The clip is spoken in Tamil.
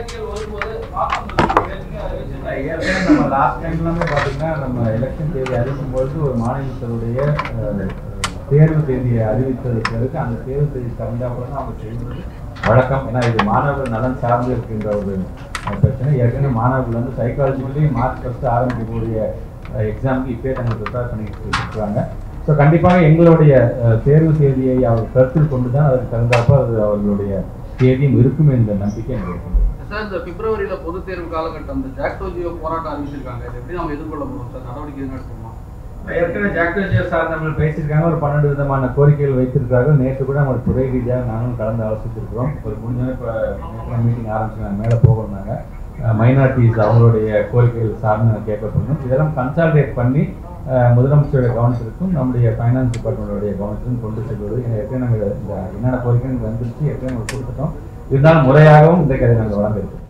நம்ம லாஸ்ட் டைம்லாமே பார்த்தீங்கன்னா நம்ம எலெக்ஷன் தேதி அறிவிக்கும்போது ஒரு மாநிலத்தினுடைய தேர்வு தேதியை அறிவித்ததுக்கு பிறகு அந்த தேர்வு தேதி தகுந்தாப்புல தான் அவங்க செய்வது வழக்கம். ஏன்னா இது மாணவர்கள் நலன் சார்ந்து இருக்கின்ற ஒரு பிரச்சனை. ஏற்கனவே மாணவர்கள் வந்து சைக்காலஜிக்கலி மார்ச் ஃபர்ஸ்ட் ஆரம்பிக்கக்கூடிய எக்ஸாமுக்கு இப்போயே தங்களை ப்ரிப்பேர் பண்ணிட்டு இருக்கிறாங்க. ஸோ கண்டிப்பாக எங்களுடைய தேர்வு தேதியை அவர் கருத்தில் கொண்டு தான் அதுக்கு தகுந்தாப்போ அது அவர்களுடைய தேதியும் இருக்கும் என்ற நம்பிக்கை எனக்கு இருக்குது. சார், இந்த பிப்ரவரியில் பொது தேர்வு காலகட்டம் இந்த ஜாக்டோ ஜியோ போராட்டம் அறிவிச்சிருக்காங்க. இதை எப்படி நம்ம எதிர்கொள்ள போகிறோம் சார்? நடவடிக்கை எதுவும் எடுத்துக்கோமா? ஏற்கனவே ஜாக்டோ ஜியோ சார் நம்ம பேசியிருக்காங்க. ஒரு 12 விதமான கோரிக்கைகள் வைத்திருக்கிறார்கள். நேற்று கூட நம்ம துறை ரீதியாக நாங்களும் கலந்து ஆலோசித்திருக்கிறோம். ஒரு முடிஞ்ச இப்போ மீட்டிங் ஆரம்பிச்சுனாங்க, மேலே போகணுன்னாங்க. மைனாரிட்டிஸ் அவங்களுடைய கோரிக்கைகள் சார்ந்து நாங்கள் கேட்கப்படணும். இதெல்லாம் கன்சால்டேட் பண்ணி முதலமைச்சருடைய கவனத்திற்கும் நம்முடைய ஃபைனான்ஸ் டிபார்ட்மெண்ட்டுடைய கவனத்திற்கும் கொண்டு செல்வது. ஏற்கனவே நம்ம இந்த என்னென்ன கோரிக்கைகள் வந்துருச்சு ஏற்கனவே நம்ம கொடுத்துட்டோம். இருந்தாலும் முறையாகவும் இன்றைக்கு அதை நாங்கள் வழங்கியிருக்கோம்.